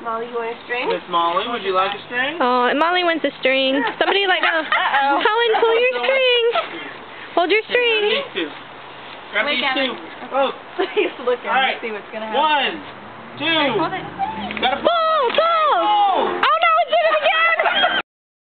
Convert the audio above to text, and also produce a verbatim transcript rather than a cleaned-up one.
Molly, you want a string? Miss Molly, would you like a string? Oh, and Molly wants a string. Somebody like, oh, Uh-oh. Colin, pull your string. Hold your Grab string. these two. Grab Wait, these Gavin. two. Oh. He's looking All right. to see what's going to happen. One, two. Hold it. Gotta pull.